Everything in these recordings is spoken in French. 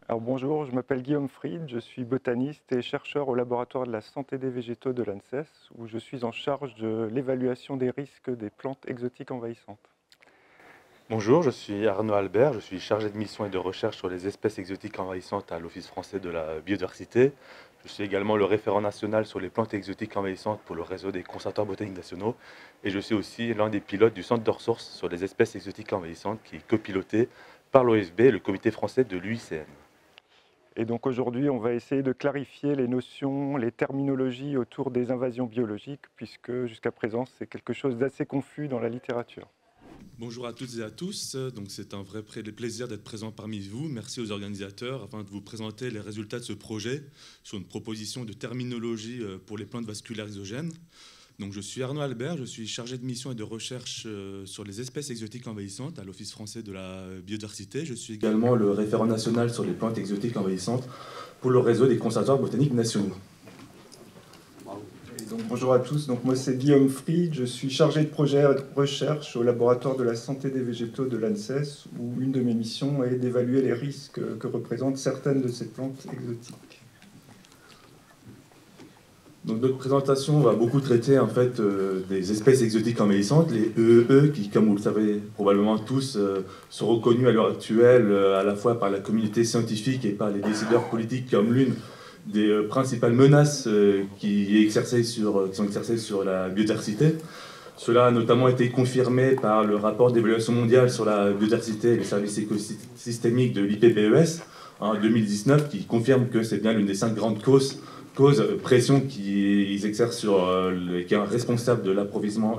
Alors bonjour, je m'appelle Guillaume Fried, je suis botaniste et chercheur au laboratoire de la santé des végétaux de l'ANSES, où je suis en charge de l'évaluation des risques des plantes exotiques envahissantes. Bonjour, je suis Arnaud Albert, je suis chargé de mission et de recherche sur les espèces exotiques envahissantes à l'Office français de la biodiversité. Je suis également le référent national sur les plantes exotiques envahissantes pour le réseau des conservateurs botaniques nationaux. Et je suis aussi l'un des pilotes du centre de ressources sur les espèces exotiques envahissantes qui est copiloté par l'OFB et le comité français de l'UICN. Et donc aujourd'hui, on va essayer de clarifier les notions, les terminologies autour des invasions biologiques, puisque jusqu'à présent, c'est quelque chose d'assez confus dans la littérature. Bonjour à toutes et à tous, donc c'est un vrai plaisir d'être présent parmi vous. Merci aux organisateurs afin de vous présenter les résultats de ce projet sur une proposition de terminologie pour les plantes vasculaires exogènes. Donc je suis Arnaud Albert, je suis chargé de mission et de recherche sur les espèces exotiques envahissantes à l'Office français de la biodiversité. Je suis également le référent national sur les plantes exotiques envahissantes pour le réseau des conservateurs botaniques nationaux. Donc, bonjour à tous, donc, moi c'est Guillaume Fried, je suis chargé de projet de recherche au laboratoire de la santé des végétaux de l'ANSES, où une de mes missions est d'évaluer les risques que représentent certaines de ces plantes exotiques. Donc notre présentation va beaucoup traiter en fait des espèces exotiques envahissantes, les EEE, qui, comme vous le savez probablement tous, sont reconnus à l'heure actuelle à la fois par la communauté scientifique et par les décideurs politiques comme l'une des principales menaces qui sont exercées sur la biodiversité. Cela a notamment été confirmé par le rapport d'évaluation mondiale sur la biodiversité et les services écosystémiques de l'IPBES en 2019, qui confirme que c'est bien l'une des 5 grandes pression qu'ils exercent sur qui est responsable de l'appauvrissement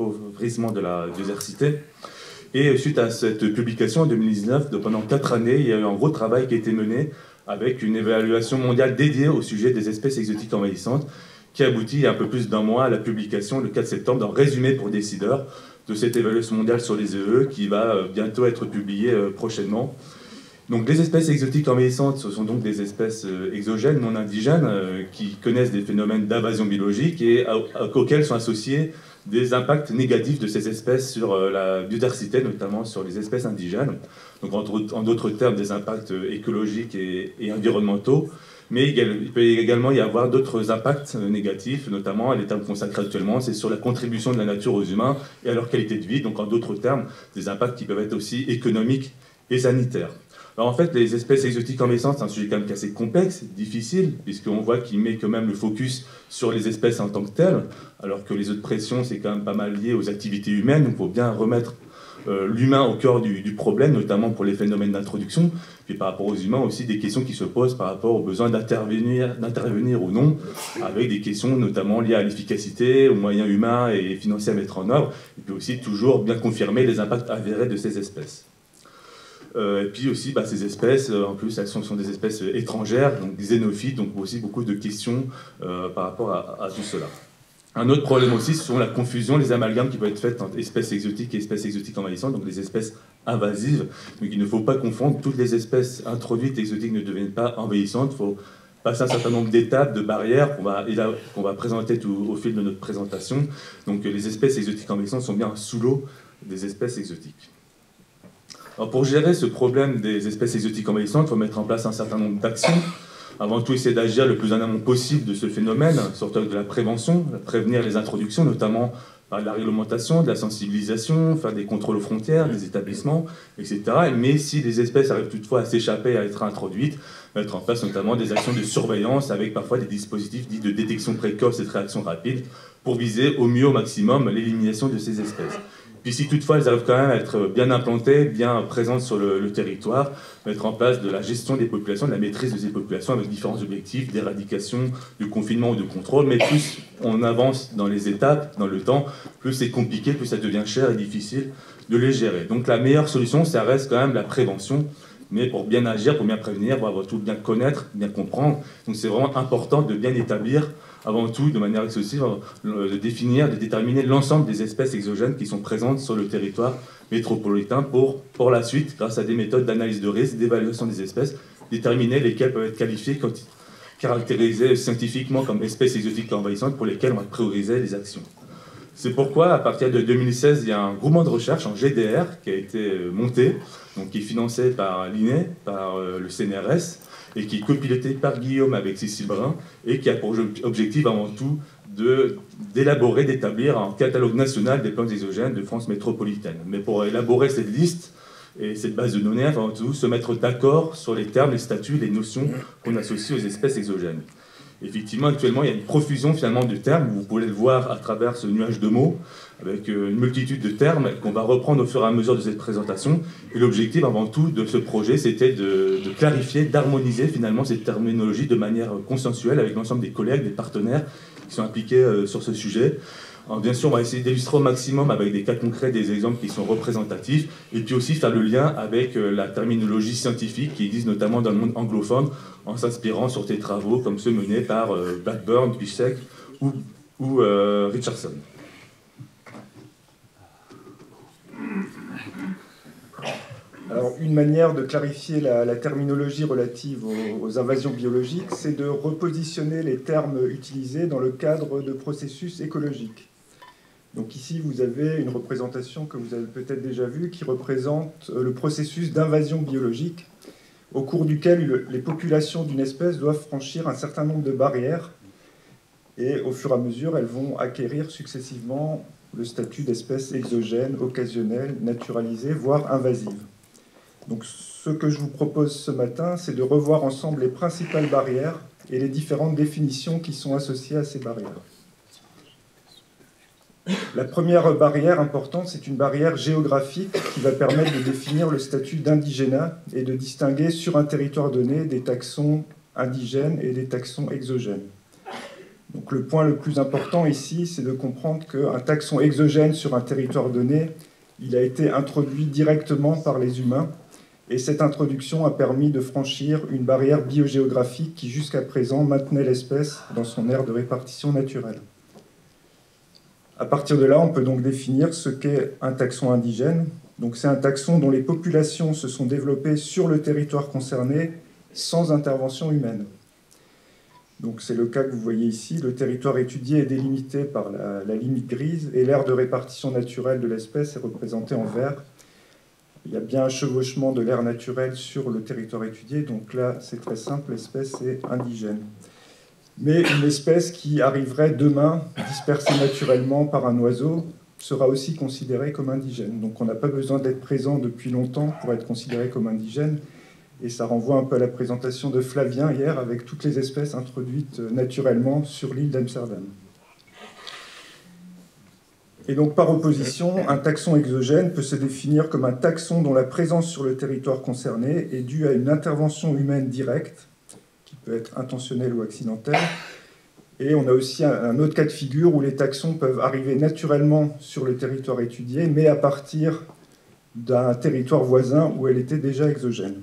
de la biodiversité. Et suite à cette publication en 2019, pendant 4 années, il y a eu un gros travail qui a été mené avec une évaluation mondiale dédiée au sujet des espèces exotiques envahissantes, qui aboutit il y a un peu plus d'un mois à la publication, le 4 septembre, d'un résumé pour décideurs de cette évaluation mondiale sur les EE, qui va bientôt être publiée prochainement. Donc les espèces exotiques envahissantes, ce sont donc des espèces exogènes, non indigènes, qui connaissent des phénomènes d'invasion biologique et auxquels sont associés des impacts négatifs de ces espèces sur la biodiversité, notamment sur les espèces indigènes. Donc en d'autres termes, des impacts écologiques et environnementaux. Mais il peut également y avoir d'autres impacts négatifs, notamment les termes consacrés actuellement, c'est sur la contribution de la nature aux humains et à leur qualité de vie. Donc en d'autres termes, des impacts qui peuvent être aussi économiques et sanitaires. Alors en fait, les espèces exotiques envahissantes, c'est un sujet quand même assez complexe, difficile, puisqu'on voit qu'il met quand même le focus sur les espèces en tant que telles, alors que les autres pressions, c'est quand même pas mal lié aux activités humaines. Donc il faut bien remettre l'humain au cœur du problème, notamment pour les phénomènes d'introduction. Puis par rapport aux humains aussi, des questions qui se posent par rapport au besoin d'intervenir ou non, avec des questions notamment liées à l'efficacité, aux moyens humains et financiers à mettre en œuvre, et puis aussi toujours bien confirmer les impacts avérés de ces espèces. Et puis aussi, ces espèces, en plus, elles sont des espèces étrangères, donc xénophiles, donc aussi beaucoup de questions par rapport à tout cela. Un autre problème aussi, ce sont la confusion, les amalgames qui peuvent être faits entre espèces exotiques et espèces exotiques envahissantes, donc les espèces invasives. Donc il ne faut pas confondre, toutes les espèces introduites exotiques ne deviennent pas envahissantes. Il faut passer un certain nombre d'étapes, de barrières qu'on va présenter tout au fil de notre présentation. Donc les espèces exotiques envahissantes sont bien sous l'eau des espèces exotiques. Alors pour gérer ce problème des espèces exotiques envahissantes, il faut mettre en place un certain nombre d'actions. Avant tout, essayer d'agir le plus en amont possible de ce phénomène, surtout avec de la prévention, prévenir les introductions, notamment par de la réglementation, de la sensibilisation, faire des contrôles aux frontières, des établissements, etc. Mais si les espèces arrivent toutefois à s'échapper, à être introduites, mettre en place notamment des actions de surveillance avec parfois des dispositifs dits de détection précoce et de réaction rapide pour viser au mieux, au maximum, l'élimination de ces espèces. Puis si toutefois elles arrivent quand même à être bien implantées, bien présentes sur le territoire, mettre en place de la gestion des populations, de la maîtrise de ces populations avec différents objectifs d'éradication, de confinement ou de contrôle. Mais plus on avance dans les étapes, dans le temps, plus c'est compliqué, plus ça devient cher et difficile de les gérer. Donc la meilleure solution, ça reste quand même la prévention. Mais pour bien agir, pour bien prévenir, pour avant tout bien connaître, bien comprendre. Donc c'est vraiment important de bien établir, avant tout, de manière exhaustive, de définir, de déterminer l'ensemble des espèces exogènes qui sont présentes sur le territoire métropolitain pour la suite, grâce à des méthodes d'analyse de risque, d'évaluation des espèces, déterminer lesquelles peuvent être qualifiées, caractérisées scientifiquement comme espèces exotiques envahissantes pour lesquelles on va prioriser les actions. C'est pourquoi, à partir de 2016, il y a un groupement de recherche en GDR qui a été monté, donc qui est financé par l'INE, par le CNRS, et qui est copiloté par Guillaume avec Cécile Brun, et qui a pour objectif avant tout d'élaborer, d'établir un catalogue national des plantes exogènes de France métropolitaine. Mais pour élaborer cette liste et cette base de données, avant tout, se mettre d'accord sur les termes, les statuts, les notions qu'on associe aux espèces exogènes. Effectivement, actuellement, il y a une profusion finalement de termes, vous pouvez le voir à travers ce nuage de mots, avec une multitude de termes qu'on va reprendre au fur et à mesure de cette présentation. Et l'objectif avant tout de ce projet, c'était de clarifier, d'harmoniser finalement cette terminologie de manière consensuelle avec l'ensemble des collègues, des partenaires qui sont impliqués sur ce sujet. Alors, bien sûr, on va essayer d'illustrer au maximum avec des cas concrets, des exemples qui sont représentatifs, et puis aussi faire le lien avec la terminologie scientifique qui existe notamment dans le monde anglophone, en s'inspirant sur des travaux comme ceux menés par Blackburn, Piszczek ou Richardson. Alors, une manière de clarifier la terminologie relative aux invasions biologiques, c'est de repositionner les termes utilisés dans le cadre de processus écologiques. Donc ici, vous avez une représentation que vous avez peut-être déjà vue qui représente le processus d'invasion biologique au cours duquel les populations d'une espèce doivent franchir un certain nombre de barrières et au fur et à mesure, elles vont acquérir successivement le statut d'espèce exogène, occasionnelle, naturalisée, voire invasive. Donc ce que je vous propose ce matin, c'est de revoir ensemble les principales barrières et les différentes définitions qui sont associées à ces barrières. La première barrière importante, c'est une barrière géographique qui va permettre de définir le statut d'indigénat et de distinguer sur un territoire donné des taxons indigènes et des taxons exogènes. Donc le point le plus important ici, c'est de comprendre qu'un taxon exogène sur un territoire donné, il a été introduit directement par les humains et cette introduction a permis de franchir une barrière biogéographique qui jusqu'à présent maintenait l'espèce dans son aire de répartition naturelle. À partir de là, on peut donc définir ce qu'est un taxon indigène. Donc c'est un taxon dont les populations se sont développées sur le territoire concerné sans intervention humaine. Donc c'est le cas que vous voyez ici. Le territoire étudié est délimité par la limite grise et l'aire de répartition naturelle de l'espèce est représentée en vert. Il y a bien un chevauchement de l'aire naturelle sur le territoire étudié. Donc là, c'est très simple, l'espèce est indigène. Mais une espèce qui arriverait demain, dispersée naturellement par un oiseau, sera aussi considérée comme indigène. Donc on n'a pas besoin d'être présent depuis longtemps pour être considéré comme indigène. Et ça renvoie un peu à la présentation de Flavien hier, avec toutes les espèces introduites naturellement sur l'île d'Amsterdam. Et donc par opposition, un taxon exogène peut se définir comme un taxon dont la présence sur le territoire concerné est due à une intervention humaine directe, peut être intentionnel ou accidentel. Et on a aussi un autre cas de figure où les taxons peuvent arriver naturellement sur le territoire étudié, mais à partir d'un territoire voisin où elle était déjà exogène.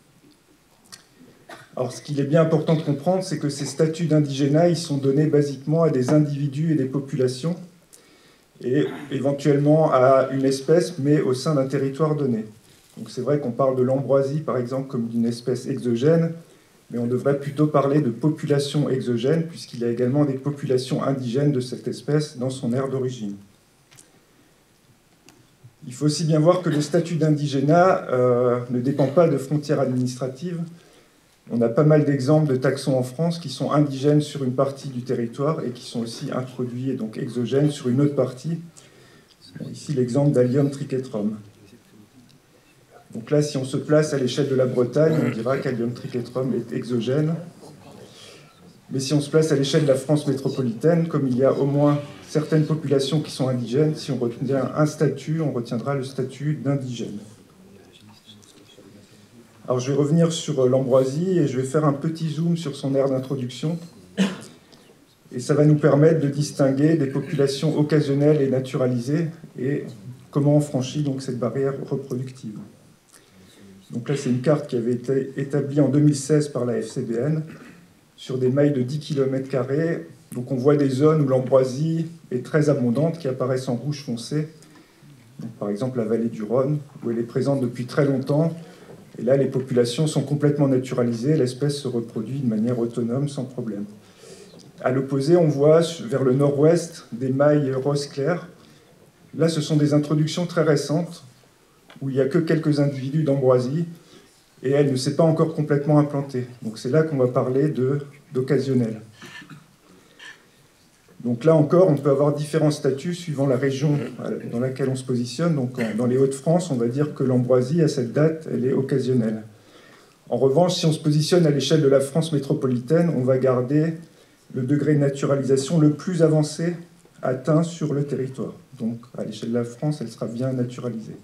Alors ce qu'il est bien important de comprendre, c'est que ces statuts d'indigénat, ils sont donnés basiquement à des individus et des populations, et éventuellement à une espèce, mais au sein d'un territoire donné. Donc c'est vrai qu'on parle de l'ambroisie, par exemple, comme d'une espèce exogène, mais on devrait plutôt parler de population exogène, puisqu'il y a également des populations indigènes de cette espèce dans son aire d'origine. Il faut aussi bien voir que le statut d'indigénat ne dépend pas de frontières administratives. On a pas mal d'exemples de taxons en France qui sont indigènes sur une partie du territoire et qui sont aussi introduits et donc exogènes sur une autre partie. Bon, ici l'exemple d'Allium triquetrum. Donc là, si on se place à l'échelle de la Bretagne, on dira qu'Allium triquetrum est exogène. Mais si on se place à l'échelle de la France métropolitaine, comme il y a au moins certaines populations qui sont indigènes, si on retient un statut, on retiendra le statut d'indigène. Alors je vais revenir sur l'ambroisie et je vais faire un petit zoom sur son aire d'introduction. Et ça va nous permettre de distinguer des populations occasionnelles et naturalisées et comment on franchit donc cette barrière reproductive. Donc là, c'est une carte qui avait été établie en 2016 par la FCBN sur des mailles de 10 km². Donc on voit des zones où l'ambroisie est très abondante, qui apparaissent en rouge foncé. Donc, par exemple, la vallée du Rhône, où elle est présente depuis très longtemps. Et là, les populations sont complètement naturalisées. L'espèce se reproduit de manière autonome, sans problème. À l'opposé, on voit vers le nord-ouest des mailles rose clair, Là, ce sont des introductions très récentes, où il n'y a que quelques individus d'ambroisie, et elle ne s'est pas encore complètement implantée. Donc c'est là qu'on va parler d'occasionnel. Donc là encore, on peut avoir différents statuts suivant la région dans laquelle on se positionne. Donc dans les Hauts-de-France, on va dire que l'ambroisie, à cette date, elle est occasionnelle. En revanche, si on se positionne à l'échelle de la France métropolitaine, on va garder le degré de naturalisation le plus avancé atteint sur le territoire. Donc à l'échelle de la France, elle sera bien naturalisée.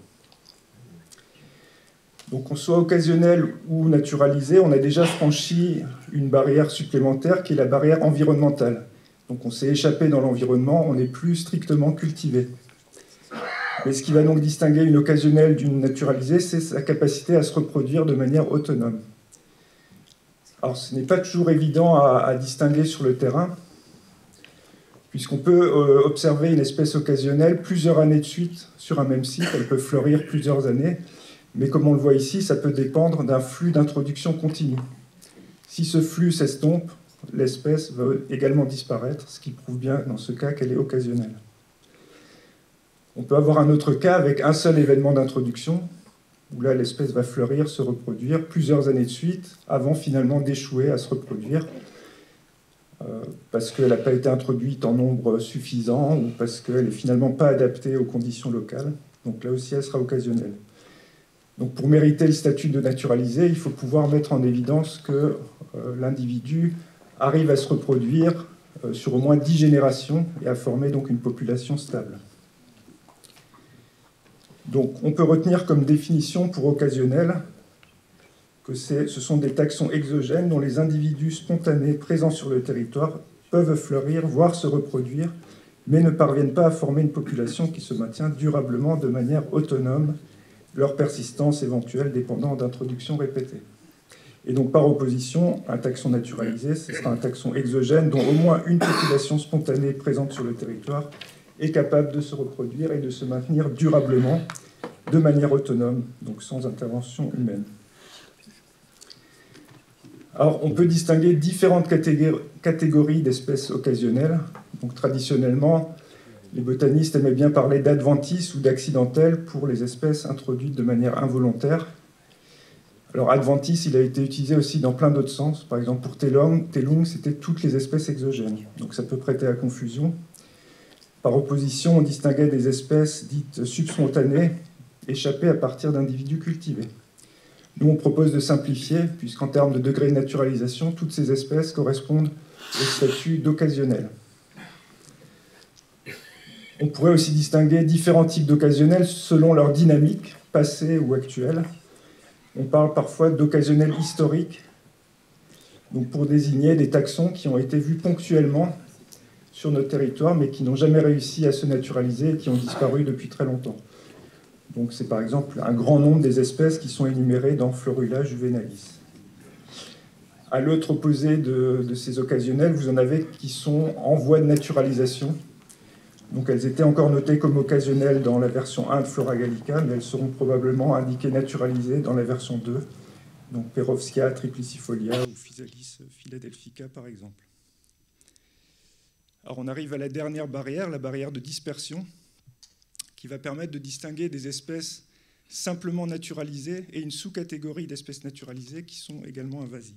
Donc qu'on soit occasionnel ou naturalisé, on a déjà franchi une barrière supplémentaire qui est la barrière environnementale. Donc on s'est échappé dans l'environnement, on n'est plus strictement cultivé. Mais ce qui va donc distinguer une occasionnelle d'une naturalisée, c'est sa capacité à se reproduire de manière autonome. Alors ce n'est pas toujours évident à distinguer sur le terrain, puisqu'on peut observer une espèce occasionnelle plusieurs années de suite sur un même site, elle peut fleurir plusieurs années, mais comme on le voit ici, ça peut dépendre d'un flux d'introduction continu. Si ce flux s'estompe, l'espèce va également disparaître, ce qui prouve bien dans ce cas qu'elle est occasionnelle. On peut avoir un autre cas avec un seul événement d'introduction, où là l'espèce va fleurir, se reproduire plusieurs années de suite, avant finalement d'échouer à se reproduire, parce qu'elle n'a pas été introduite en nombre suffisant, ou parce qu'elle n'est finalement pas adaptée aux conditions locales. Donc là aussi, elle sera occasionnelle. Donc pour mériter le statut de naturalisé, il faut pouvoir mettre en évidence que l'individu arrive à se reproduire sur au moins 10 générations et à former donc une population stable. Donc on peut retenir comme définition pour occasionnel que ce sont des taxons exogènes dont les individus spontanés présents sur le territoire peuvent fleurir, voire se reproduire, mais ne parviennent pas à former une population qui se maintient durablement de manière autonome, leur persistance éventuelle dépendant d'introductions répétées. Et donc par opposition, un taxon naturalisé, ce sera un taxon exogène dont au moins une population spontanée présente sur le territoire est capable de se reproduire et de se maintenir durablement de manière autonome, donc sans intervention humaine. Alors on peut distinguer différentes catégories d'espèces occasionnelles. Donc traditionnellement, les botanistes aimaient bien parler d'adventices ou d'accidentelles pour les espèces introduites de manière involontaire. Alors adventice, il a été utilisé aussi dans plein d'autres sens. Par exemple pour telung, c'était toutes les espèces exogènes. Donc ça peut prêter à confusion. Par opposition, on distinguait des espèces dites subspontanées, échappées à partir d'individus cultivés. Nous, on propose de simplifier, puisqu'en termes de degré de naturalisation, toutes ces espèces correspondent au statut d'occasionnel. On pourrait aussi distinguer différents types d'occasionnels selon leur dynamique, passée ou actuelle. On parle parfois d'occasionnels historiques, donc pour désigner des taxons qui ont été vus ponctuellement sur notre territoire, mais qui n'ont jamais réussi à se naturaliser et qui ont disparu depuis très longtemps. Donc c'est par exemple un grand nombre des espèces qui sont énumérées dans Florula juvenalis. À l'autre opposé de ces occasionnels, vous en avez qui sont en voie de naturalisation. Donc elles étaient encore notées comme occasionnelles dans la version 1 de Flora Gallica, mais elles seront probablement indiquées naturalisées dans la version 2, donc Perovskia triplicifolia ou Physalis philadelphica par exemple. Alors on arrive à la dernière barrière, la barrière de dispersion, qui va permettre de distinguer des espèces simplement naturalisées et une sous-catégorie d'espèces naturalisées qui sont également invasives.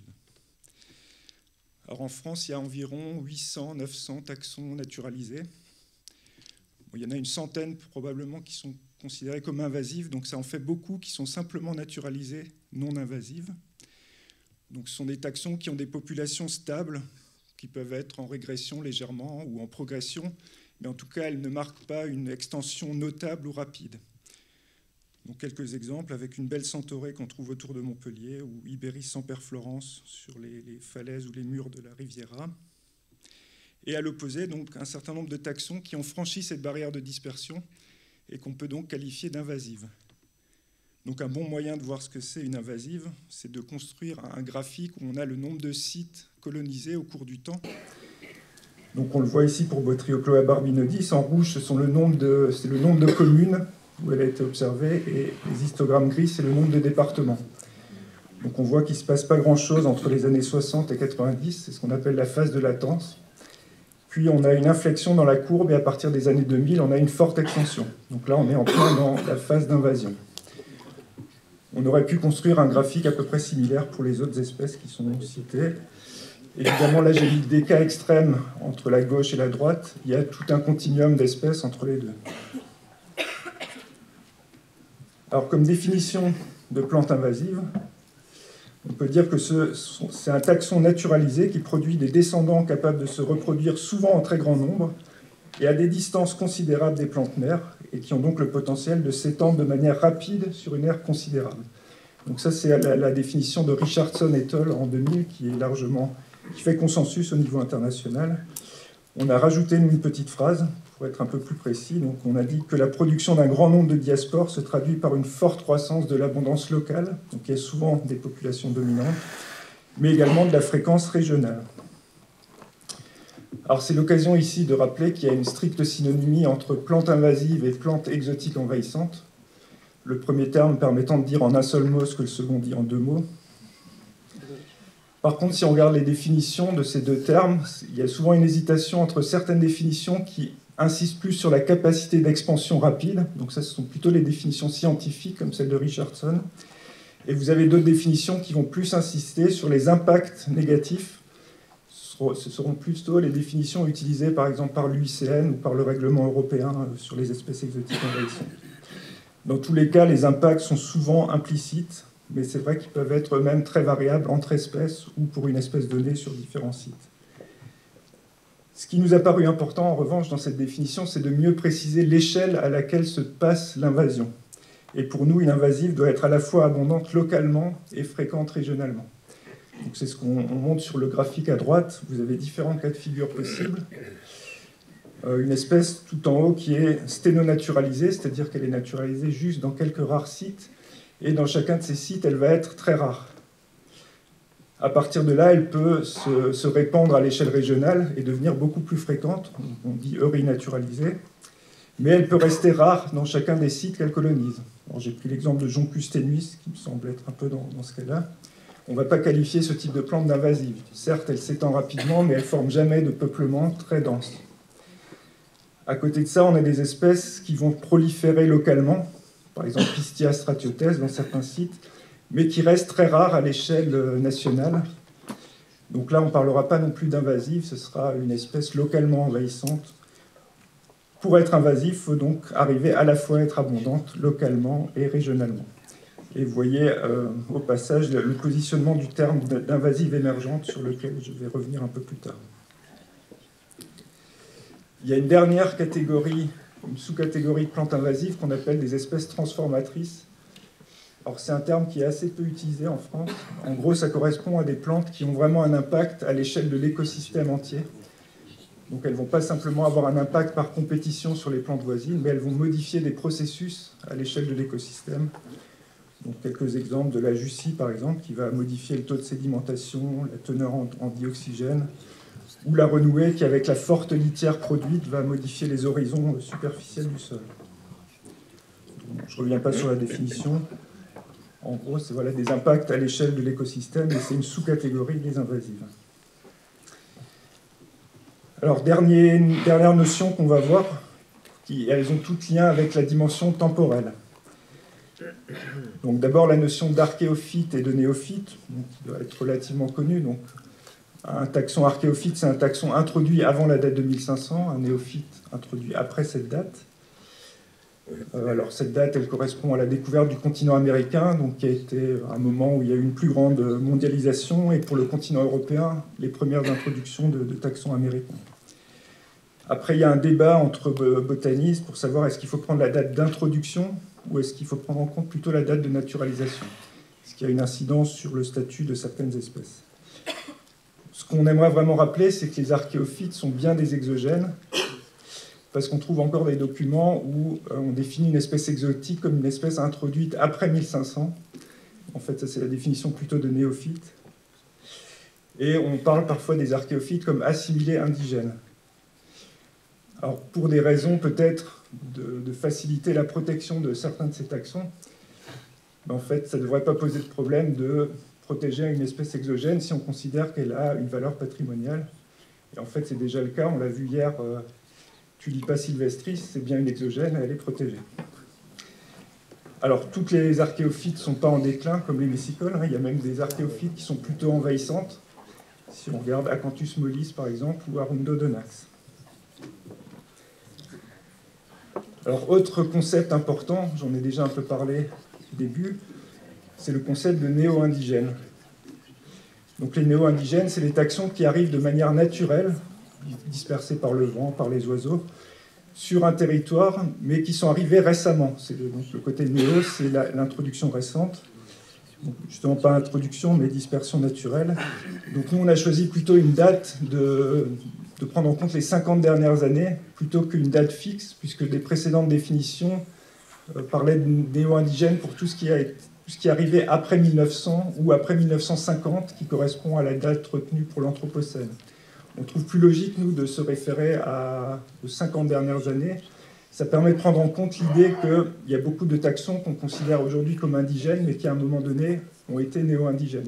Alors en France, il y a environ 800-900 taxons naturalisés. Bon, il y en a une centaine probablement qui sont considérés comme invasives, donc ça en fait beaucoup qui sont simplement naturalisées, non invasives. Donc ce sont des taxons qui ont des populations stables, qui peuvent être en régression légèrement ou en progression, mais en tout cas, elles ne marquent pas une extension notable ou rapide. Donc quelques exemples avec une belle centaurée qu'on trouve autour de Montpellier ou Ibéris semperflorens sur les falaises ou les murs de la Riviera. Et à l'opposé, donc, un certain nombre de taxons qui ont franchi cette barrière de dispersion et qu'on peut donc qualifier d'invasives. Donc un bon moyen de voir ce que c'est une invasive, c'est de construire un graphique où on a le nombre de sites colonisés au cours du temps. Donc on le voit ici pour Botryochloa barbinodis. En rouge, c'est le nombre de communes où elle a été observée, et les histogrammes gris, c'est le nombre de départements. Donc on voit qu'il ne se passe pas grand-chose entre les années 60 et 90, c'est ce qu'on appelle la phase de latence. Puis on a une inflexion dans la courbe, et à partir des années 2000, on a une forte extension. Donc là, on est en plein dans la phase d'invasion. On aurait pu construire un graphique à peu près similaire pour les autres espèces qui sont citées. Évidemment, là, j'ai mis des cas extrêmes entre la gauche et la droite. Il y a tout un continuum d'espèces entre les deux. Alors, comme définition de plante invasive, on peut dire que c'est un taxon naturalisé qui produit des descendants capables de se reproduire souvent en très grand nombre et à des distances considérables des plantes mères, et qui ont donc le potentiel de s'étendre de manière rapide sur une aire considérable. Donc ça, c'est la définition de Richardson et al. En 2000, qui fait consensus au niveau international. On a rajouté une petite phrase, pour être un peu plus précis. Donc on a dit que la production d'un grand nombre de diaspores se traduit par une forte croissance de l'abondance locale, donc il y a souvent des populations dominantes, mais également de la fréquence régionale. Alors c'est l'occasion ici de rappeler qu'il y a une stricte synonymie entre plantes invasives et plantes exotiques envahissantes. Le premier terme permettant de dire en un seul mot ce que le second dit en deux mots. Par contre, si on regarde les définitions de ces deux termes, il y a souvent une hésitation entre certaines définitions qui insistent plus sur la capacité d'expansion rapide. Donc ça, ce sont plutôt les définitions scientifiques, comme celle de Richardson. Et vous avez d'autres définitions qui vont plus insister sur les impacts négatifs. Ce seront plutôt les définitions utilisées, par exemple, par l'UICN ou par le règlement européen sur les espèces exotiques envahissantes. Dans tous les cas, les impacts sont souvent implicites, mais c'est vrai qu'ils peuvent être eux-mêmes très variables entre espèces ou pour une espèce donnée sur différents sites. Ce qui nous a paru important, en revanche, dans cette définition, c'est de mieux préciser l'échelle à laquelle se passe l'invasion. Et pour nous, une invasive doit être à la fois abondante localement et fréquente régionalement. Donc c'est ce qu'on montre sur le graphique à droite. Vous avez différents cas de figure possibles. Une espèce tout en haut qui est sténonaturalisée, c'est-à-dire qu'elle est naturalisée juste dans quelques rares sites, et dans chacun de ces sites, elle va être très rare. À partir de là, elle peut se répandre à l'échelle régionale et devenir beaucoup plus fréquente, on dit eurinaturalisée, mais elle peut rester rare dans chacun des sites qu'elle colonise. J'ai pris l'exemple de Joncus tenuis, qui me semble être un peu dans ce cas-là. On ne va pas qualifier ce type de plante d'invasive. Certes, elle s'étend rapidement, mais elle ne forme jamais de peuplement très dense. À côté de ça, on a des espèces qui vont proliférer localement, par exemple Pistia stratiotes dans certains sites, mais qui restent très rares à l'échelle nationale. Donc là, on ne parlera pas non plus d'invasive, ce sera une espèce localement envahissante. Pour être invasive, il faut donc arriver à la fois à être abondante localement et régionalement. Et vous voyez au passage le positionnement du terme d'invasive émergente sur lequel je vais revenir un peu plus tard. Il y a une dernière catégorie, une sous-catégorie de plantes invasives qu'on appelle des espèces transformatrices. Alors c'est un terme qui est assez peu utilisé en France. En gros, ça correspond à des plantes qui ont vraiment un impact à l'échelle de l'écosystème entier. Donc elles ne vont pas simplement avoir un impact par compétition sur les plantes voisines, mais elles vont modifier des processus à l'échelle de l'écosystème. Donc quelques exemples de la Jussie, par exemple, qui va modifier le taux de sédimentation, la teneur en dioxygène, ou la renouée qui, avec la forte litière produite, va modifier les horizons superficiels du sol. Je ne reviens pas sur la définition. En gros, c'est voilà, des impacts à l'échelle de l'écosystème, et c'est une sous-catégorie des invasives. Alors, dernière notion qu'on va voir, elles ont toutes lien avec la dimension temporelle. Donc d'abord la notion d'archéophyte et de néophyte, qui doit être relativement connue. Donc, un taxon archéophyte, c'est un taxon introduit avant la date de 1500, un néophyte introduit après cette date. Alors cette date, elle correspond à la découverte du continent américain, donc qui a été un moment où il y a eu une plus grande mondialisation, et pour le continent européen, les premières introductions de taxons américains. Après, il y a un débat entre botanistes pour savoir est-ce qu'il faut prendre la date d'introduction ou est-ce qu'il faut prendre en compte plutôt la date de naturalisation, ce qui a une incidence sur le statut de certaines espèces. Ce qu'on aimerait vraiment rappeler, c'est que les archéophytes sont bien des exogènes, parce qu'on trouve encore des documents où on définit une espèce exotique comme une espèce introduite après 1500. En fait, ça c'est la définition plutôt de néophyte. Et on parle parfois des archéophytes comme assimilés indigènes. Alors, pour des raisons peut-être de faciliter la protection de certains de ces taxons, en fait, ça ne devrait pas poser de problème de protéger une espèce exogène si on considère qu'elle a une valeur patrimoniale. Et en fait, c'est déjà le cas, on l'a vu hier, Tulipa sylvestris, c'est bien une exogène, elle est protégée. Alors, toutes les archéophytes ne sont pas en déclin, comme les messicoles, hein. Il y a même des archéophytes qui sont plutôt envahissantes, si on regarde Acanthus mollis, par exemple, ou Arundodonax. Alors, autre concept important, j'en ai déjà un peu parlé au début, c'est le concept de néo-indigène. Donc, les néo-indigènes, c'est les taxons qui arrivent de manière naturelle, dispersés par le vent, par les oiseaux, sur un territoire, mais qui sont arrivés récemment. Donc le côté néo, c'est l'introduction récente. Donc, justement, pas introduction, mais dispersion naturelle. Donc nous, on a choisi plutôt une date de prendre en compte les 50 dernières années, plutôt qu'une date fixe, puisque les précédentes définitions parlaient de néo-indigène pour tout ce qui est arrivé après 1900 ou après 1950, qui correspond à la date retenue pour l'Anthropocène. On trouve plus logique, nous, de se référer aux 50 dernières années. Ça permet de prendre en compte l'idée qu'il y a beaucoup de taxons qu'on considère aujourd'hui comme indigènes, mais qui, à un moment donné, ont été néo-indigènes.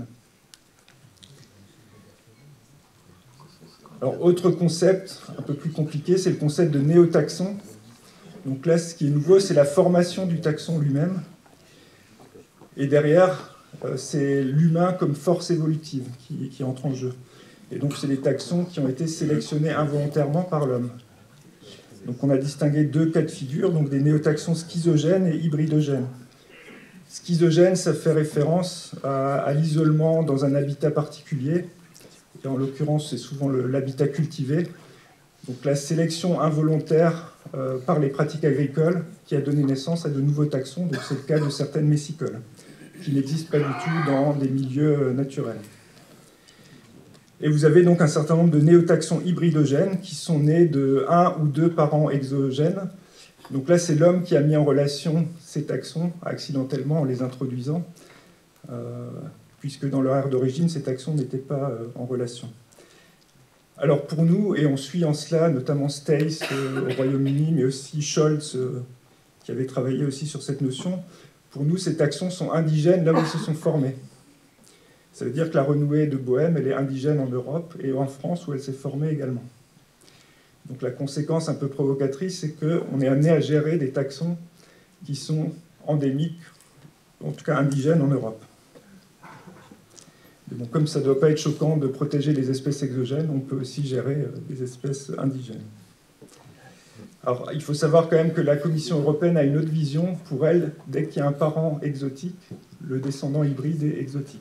Alors, autre concept un peu plus compliqué, c'est le concept de néotaxon. Donc là, ce qui est nouveau, c'est la formation du taxon lui-même. Et derrière, c'est l'humain comme force évolutive qui entre en jeu. Et donc, c'est les taxons qui ont été sélectionnés involontairement par l'homme. Donc, on a distingué deux cas de figure, donc des néotaxons schizogènes et hybridogènes. Schizogène, ça fait référence à l'isolement dans un habitat particulier. Et en l'occurrence, c'est souvent l'habitat cultivé. Donc, la sélection involontaire par les pratiques agricoles qui a donné naissance à de nouveaux taxons. Donc, c'est le cas de certaines messicoles, qui n'existent pas du tout dans des milieux naturels. Et vous avez donc un certain nombre de néotaxons hybridogènes qui sont nés de 1 ou 2 parents exogènes. Donc là, c'est l'homme qui a mis en relation ces taxons accidentellement en les introduisant, puisque dans leur aire d'origine, ces taxons n'étaient pas en relation. Alors pour nous, et on suit en cela notamment Stace au Royaume-Uni, mais aussi Scholz, qui avait travaillé aussi sur cette notion, pour nous, ces taxons sont indigènes là où ils se sont formés. Ça veut dire que la renouée de Bohème, elle est indigène en Europe et en France où elle s'est formée également. Donc la conséquence un peu provocatrice, c'est qu'on est amené à gérer des taxons qui sont endémiques, en tout cas indigènes en Europe. Mais bon, comme ça ne doit pas être choquant de protéger les espèces exogènes, on peut aussi gérer des espèces indigènes. Alors il faut savoir quand même que la Commission européenne a une autre vision. Pour elle, dès qu'il y a un parent exotique, le descendant hybride est exotique.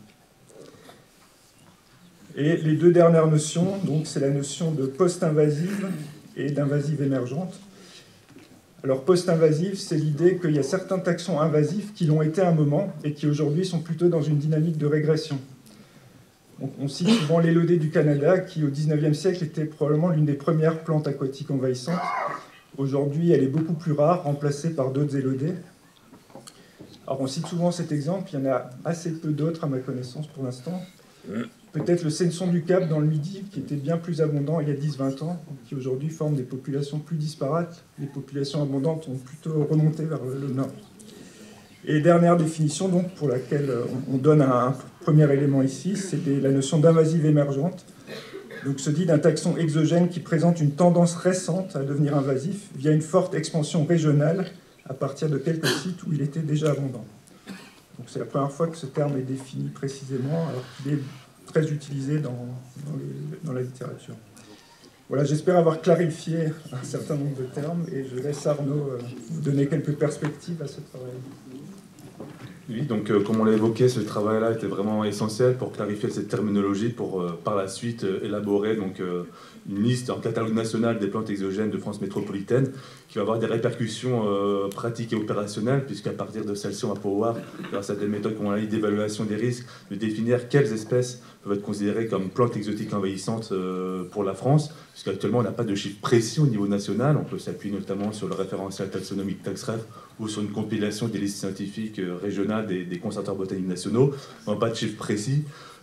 Et les deux dernières notions, donc, c'est la notion de post-invasive et d'invasive émergente. Alors, post-invasive, c'est l'idée qu'il y a certains taxons invasifs qui l'ont été à un moment et qui aujourd'hui sont plutôt dans une dynamique de régression. Donc, on cite souvent l'élodée du Canada, qui au XIXe siècle était probablement l'une des premières plantes aquatiques envahissantes. Aujourd'hui, elle est beaucoup plus rare, remplacée par d'autres élodées. Alors, on cite souvent cet exemple, il y en a assez peu d'autres à ma connaissance pour l'instant. Peut-être le Senson du Cap dans le Midi, qui était bien plus abondant il y a 10-20 ans, qui aujourd'hui forme des populations plus disparates. Les populations abondantes ont plutôt remonté vers le nord. Et dernière définition, donc, pour laquelle on donne un premier élément ici, c'est la notion d'invasive émergente. Donc, se dit d'un taxon exogène qui présente une tendance récente à devenir invasif via une forte expansion régionale à partir de quelques sites où il était déjà abondant. Donc, c'est la première fois que ce terme est défini précisément, alors qu'il est très utilisé dans la littérature. Voilà, j'espère avoir clarifié un certain nombre de termes et je laisse Arnaud vous donner quelques perspectives à ce travail. Oui, donc comme on l'a évoqué, ce travail-là était vraiment essentiel pour clarifier cette terminologie, pour par la suite élaborer donc, une liste en catalogue national des plantes exogènes de France métropolitaine qui va avoir des répercussions pratiques et opérationnelles, puisqu'à partir de celle-ci, on va pouvoir, grâce à des méthodes comme on a dit d'évaluation des risques, de définir quelles espèces peuvent être considérées comme plantes exotiques envahissantes pour la France, puisqu'actuellement, on n'a pas de chiffre précis au niveau national. On peut s'appuyer notamment sur le référentiel taxonomique TaxRef ou sur une compilation des listes scientifiques régionales des conservateurs botaniques nationaux. On n'a pas de chiffre précis.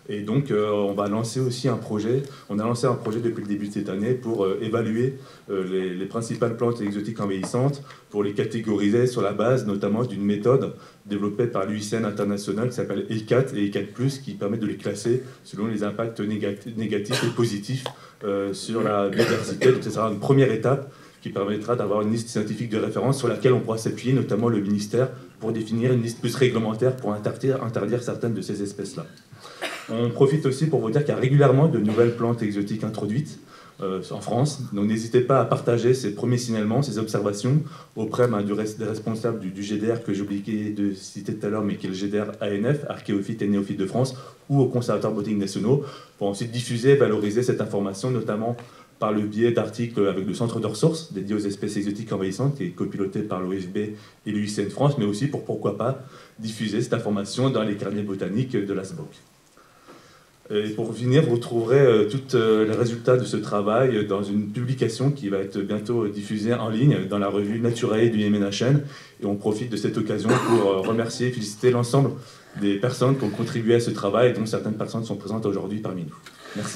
Et donc, on va lancer aussi un projet. On a lancé un projet depuis le début de cette année pour évaluer les principales plantes exotiques envahissantes, pour les catégoriser sur la base notamment d'une méthode développée par l'UICN international qui s'appelle E4 et E4+, qui permet de les classer selon les impacts négatifs et positifs sur la biodiversité. Donc, ce sera une première étape qui permettra d'avoir une liste scientifique de référence sur laquelle on pourra s'appuyer, notamment le ministère, pour définir une liste plus réglementaire pour interdire certaines de ces espèces-là. On profite aussi pour vous dire qu'il y a régulièrement de nouvelles plantes exotiques introduites en France. Donc n'hésitez pas à partager ces premiers signalements, ces observations auprès des responsables du GDR que j'ai oublié de citer tout à l'heure, mais qui est le GDR ANF, Archéophytes et Néophytes de France, ou aux conservateurs botaniques nationaux, pour ensuite diffuser et valoriser cette information, notamment par le biais d'articles avec le centre de ressources dédié aux espèces exotiques envahissantes, qui est copiloté par l'OFB et l'UICN France, mais aussi pour, pourquoi pas, diffuser cette information dans les carnets botaniques de la SBOC. Et pour finir, vous trouverez tous les résultats de ce travail dans une publication qui va être bientôt diffusée en ligne dans la revue Naturae du MNHN. Et on profite de cette occasion pour remercier et féliciter l'ensemble des personnes qui ont contribué à ce travail, dont certaines personnes sont présentes aujourd'hui parmi nous. Merci.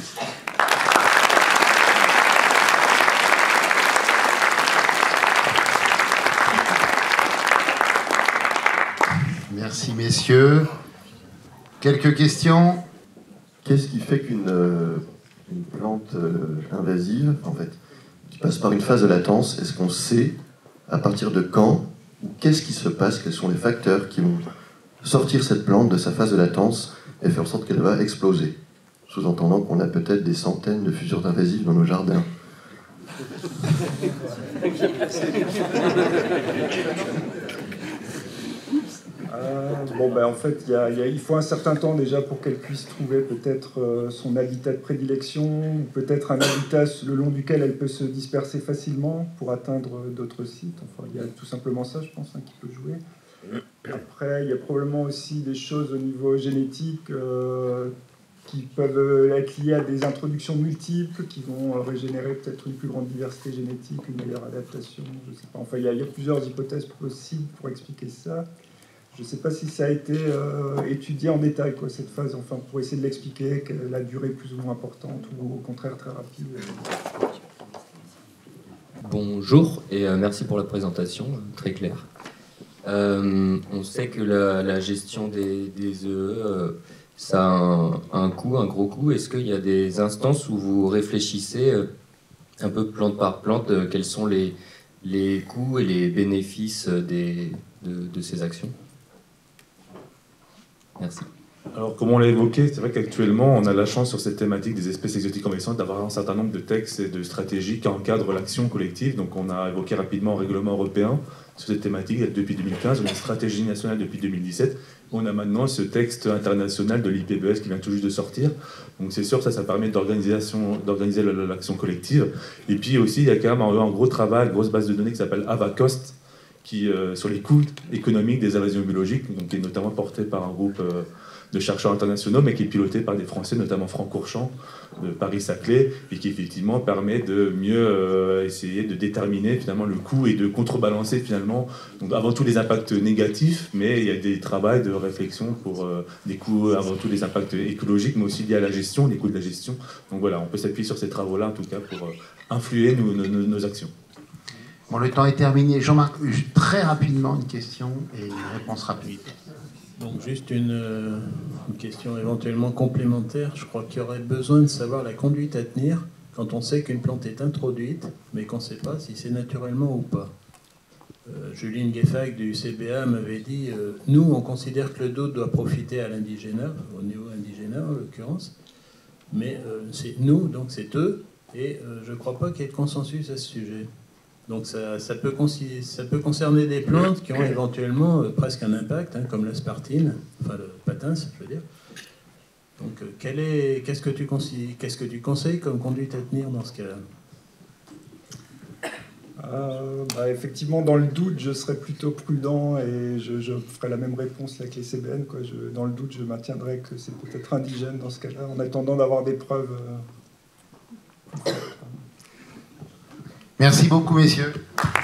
Merci messieurs. Quelques questions? Qu'est-ce qui fait qu'une plante invasive, en fait, qui passe par une phase de latence, est-ce qu'on sait à partir de quand, ou qu'est-ce qui se passe, quels sont les facteurs qui vont sortir cette plante de sa phase de latence et faire en sorte qu'elle va exploser? Sous-entendant qu'on a peut-être des centaines de fissures invasives dans nos jardins. En fait, il faut un certain temps déjà pour qu'elle puisse trouver peut-être son habitat de prédilection, ou peut-être un habitat le long duquel elle peut se disperser facilement pour atteindre d'autres sites. Enfin, il y a tout simplement ça, je pense, qui peut jouer. Après, il y a probablement aussi des choses au niveau génétique qui peuvent être liées à des introductions multiples, qui vont régénérer peut-être une plus grande diversité génétique, une meilleure adaptation, je sais pas. Enfin, il y a plusieurs hypothèses possibles pour expliquer ça. Je ne sais pas si ça a été étudié en détail, cette phase, enfin, pour essayer de l'expliquer, que la durée plus ou moins importante, ou au contraire très rapide. Bonjour, et merci pour la présentation, très claire. On sait que la gestion des EE, ça a un coût, un gros coût. Est-ce qu'il y a des instances où vous réfléchissez un peu plante par plante, quels sont les coûts et les bénéfices de ces actions? Merci. Alors, comme on l'a évoqué, c'est vrai qu'actuellement, on a la chance sur cette thématique des espèces exotiques envahissantes d'avoir un certain nombre de textes et de stratégies qui encadrent l'action collective. Donc, on a évoqué rapidement un règlement européen sur cette thématique depuis 2015, une stratégie nationale depuis 2017. On a maintenant ce texte international de l'IPBES qui vient tout juste de sortir. Donc, c'est sûr, ça permet d'organiser l'action collective. Et puis aussi, il y a quand même un gros travail, une grosse base de données qui s'appelle Avacost, qui, sur les coûts économiques des invasions biologiques, donc, qui est notamment porté par un groupe de chercheurs internationaux, mais qui est piloté par des Français, notamment Franck Courchamp, de Paris-Saclay, et qui effectivement permet de mieux essayer de déterminer finalement le coût et de contrebalancer finalement, donc avant tout les impacts négatifs, mais il y a des travaux de réflexion pour des coûts, avant tout les impacts écologiques, mais aussi liés à la gestion, les coûts de la gestion. Donc voilà, on peut s'appuyer sur ces travaux-là en tout cas pour influer nos actions. Bon, le temps est terminé. Jean-Marc, très rapidement, une question et une réponse rapide. Donc juste une question éventuellement complémentaire. Je crois qu'il y aurait besoin de savoir la conduite à tenir quand on sait qu'une plante est introduite, mais qu'on ne sait pas si c'est naturellement ou pas. Juline Gueffac du CBA m'avait dit nous, on considère que le doute doit profiter à l'indigénat, au néo-indigénat en l'occurrence, mais c'est nous, donc c'est eux, et je ne crois pas qu'il y ait de consensus à ce sujet. Donc ça peut concerner des plantes qui ont éventuellement presque un impact, comme l'aspartine, enfin le patins, je veux dire. Donc qu'est-ce que tu conseilles comme conduite à tenir dans ce cas-là? Effectivement, dans le doute, je serais plutôt prudent et je ferai la même réponse là que les CBN. Dans le doute, je maintiendrai que c'est peut-être indigène dans ce cas-là, en attendant d'avoir des preuves. Merci beaucoup, messieurs.